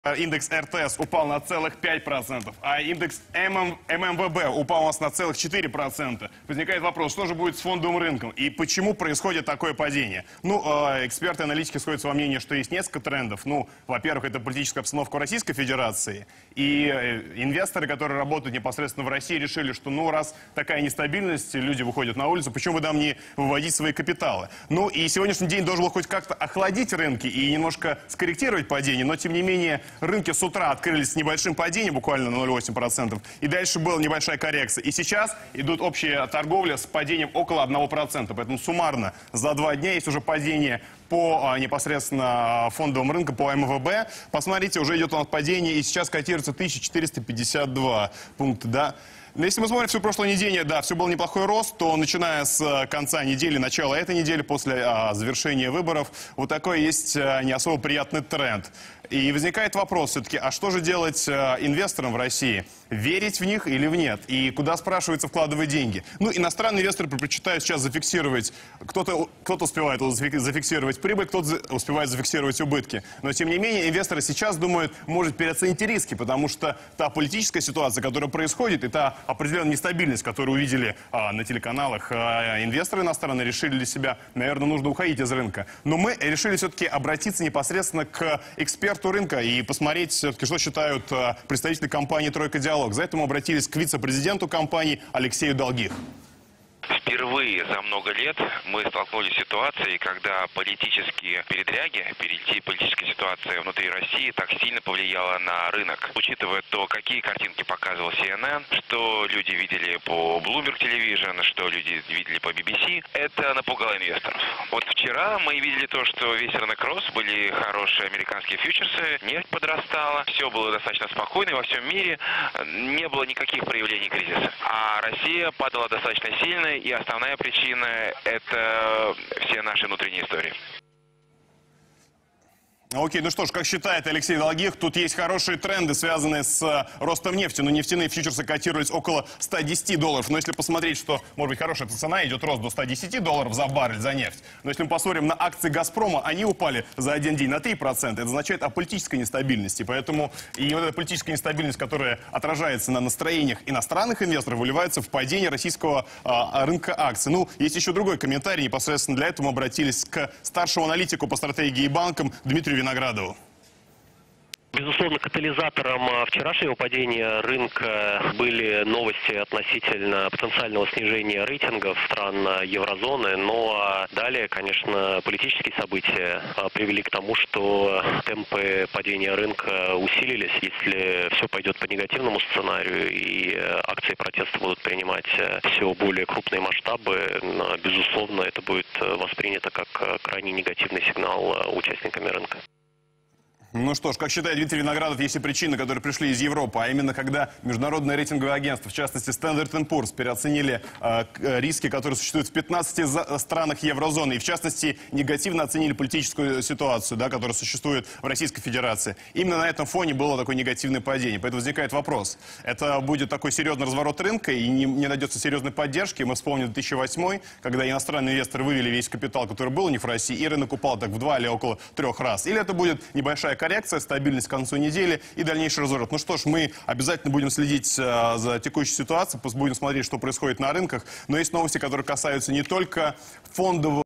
Индекс РТС упал на целых 5%, а индекс ММВБ упал у нас на целых 4%. Возникает вопрос, что же будет с фондовым рынком и почему происходит такое падение? Эксперты, аналитики сходятся во мнении, что есть несколько трендов. Во-первых, это политическая обстановка в Российской Федерации. И инвесторы, которые работают непосредственно в России, решили, что раз такая нестабильность, люди выходят на улицу, почему бы нам не выводить свои капиталы? И сегодняшний день должен был хоть как-то охладить рынки и немножко скорректировать падение, но тем не менее рынки с утра открылись с небольшим падением, буквально на 0,8%, и дальше была небольшая коррекция. И сейчас идут общая торговля с падением около 1%. Поэтому суммарно за 2 дня есть уже падение по непосредственно фондовым рынкам, по МВБ. Посмотрите, уже идет у нас падение, и сейчас котируется 1452 пункта, да. Но если мы смотрим всю прошлую неделю, да, все был неплохой рост, то начиная с конца недели, начала этой недели, после завершения выборов, вот такой есть не особо приятный тренд. И возникает вопрос все-таки, а что же делать инвесторам в России? Верить в них или в нет? И куда, спрашивается, вкладывать деньги? Иностранные инвесторы предпочитают сейчас зафиксировать, кто-то успевает зафиксировать прибыль, кто-то успевает зафиксировать убытки. Но, тем не менее, инвесторы сейчас думают, может переоценить риски, потому что та политическая ситуация, которая происходит, и та определенная нестабильность, которую увидели на телеканалах, инвесторы иностранные решили для себя, наверное, нужно уходить из рынка. Но мы решили все-таки обратиться непосредственно к эксперту рынка и посмотреть все-таки, что считают представители компании «Тройка Диалог». За это мы обратились к вице-президенту компании Алексею Долгих. Впервые за много лет мы столкнулись с ситуацией, когда политические передряги, политическая ситуация внутри России так сильно повлияла на рынок. Учитывая то, какие картинки показывал CNN, что люди видели по Bloomberg Television, что люди видели по BBC, это напугало инвесторов. Вот вчера мы видели то, что весь рынок рос, были хорошие американские фьючерсы, нефть подрастала, все было достаточно спокойно, и во всем мире не было никаких проявлений кризиса. А Россия падала достаточно сильно, и основная причина – это все наши внутренние истории. Окей, что ж, как считает Алексей Долгих, тут есть хорошие тренды, связанные с ростом нефти. Нефтяные фьючерсы котировались около $110. Но если посмотреть, что, может быть, хорошая цена, идет рост до $110 за баррель, за нефть. Но если мы посмотрим на акции «Газпрома», они упали за один день на 3%. Это означает о политической нестабильности. Поэтому и вот эта политическая нестабильность, которая отражается на настроениях иностранных инвесторов, выливается в падение российского рынка акций. Есть еще другой комментарий. Непосредственно для этого мы обратились к старшему аналитику по стратегии и банкам Дмитрию Виноградову. Безусловно, катализатором вчерашнего падения рынка были новости относительно потенциального снижения рейтингов стран еврозоны, но далее, конечно, политические события привели к тому, что темпы падения рынка усилились. Если все пойдет по негативному сценарию и акции протеста будут принимать все более крупные масштабы, безусловно, это будет воспринято как крайне негативный сигнал участниками рынка. Что ж, как считает Дмитрий Виноградов, есть и причины, которые пришли из Европы, а именно когда международное рейтинговое агентство, в частности Standard & Poor's, переоценили риски, которые существуют в 15 странах еврозоны, и в частности негативно оценили политическую ситуацию, которая существует в Российской Федерации. Именно на этом фоне было такое негативное падение. Поэтому возникает вопрос, это будет такой серьезный разворот рынка и не найдется серьезной поддержки. Мы вспомним 2008, когда иностранные инвесторы вывели весь капитал, который был у них в России, и рынок упал так в 2 или около 3 раз. Или это будет небольшая коррекция, стабильность к концу недели и дальнейший разворот. Что ж, мы обязательно будем следить за текущей ситуацией, будем смотреть, что происходит на рынках. Но есть новости, которые касаются не только фондового